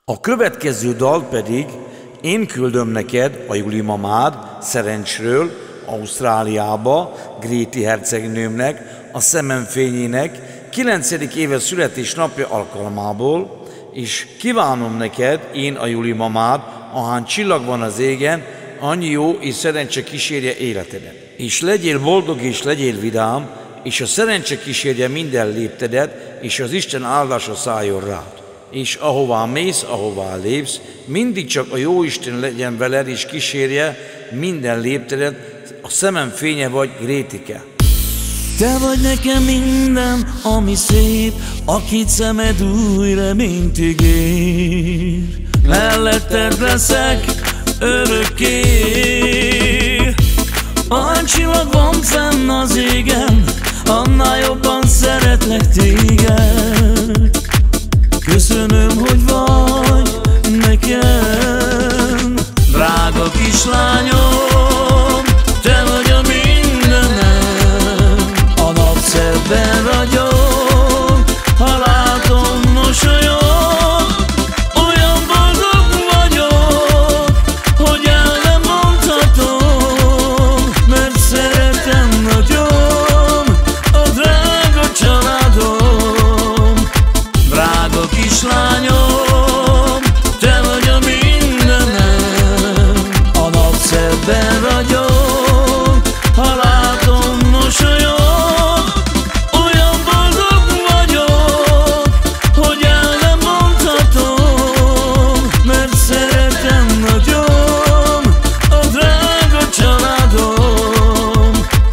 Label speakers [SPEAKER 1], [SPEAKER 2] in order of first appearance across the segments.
[SPEAKER 1] A következő dal pedig én küldöm neked, a Juli mamád, Szerencsről, Ausztráliába, Gréti hercegnőmnek, a szemem fényének 9. éve születésnapja alkalmából, és kívánom neked, én a Juli mamád, ahány csillag van az égen, annyi jó és szerencse kísérje életedet. És legyél boldog és legyél vidám, és a szerencse kísérje minden léptedet, és az Isten áldása szálljon rád. És ahová mész, ahová lépsz, mindig csak a Jóisten legyen veled, és kísérje minden léptedet, a szemem fénye vagy, Grétike.
[SPEAKER 2] Te vagy nekem minden, ami szép, akit szemed új reményt ígér. Melletted leszek örökké. Ahány csillag van fenn az égen, annál jobban szeretlek téged. Köszönöm, hogy vagy nekem, drága kislányom, te vagy a mindenem. A napszedben ragyog, ha látom mosolyog, olyan boldog vagyok, hogy el nem mondhatom, mert szeretem nagyon a drága családom. Drága kislányom, te vagy a mindenem. A napszedben ragyog, ha látom mosolyog, olyan boldog vagyok, hogy el nem mondhatom, mert szeretem nagyon a drága családom.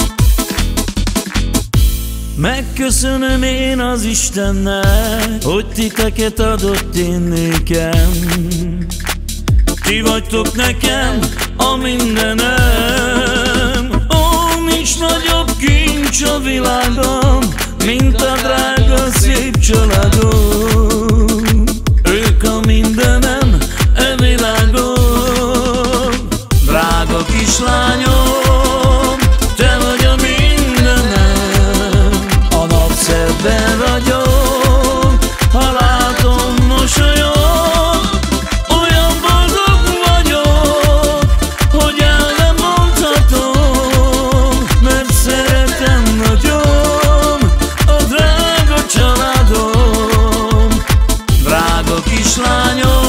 [SPEAKER 2] Megköszönöm én az Istennek, hogy titeket adott én nékem. Ti vagytok nekem a mindenem. Ó, nincs nagyobb kincs a világon, mint a drága szép családom. Ők a mindenem e világon. Drága kislányom, te vagy a mindenem. A napszedben ragyog, ha látom mosolyog, olyan boldog vagyok, hogy el nem mondhatom, mert szeretem nagyon a drága családom. Drága kislányom,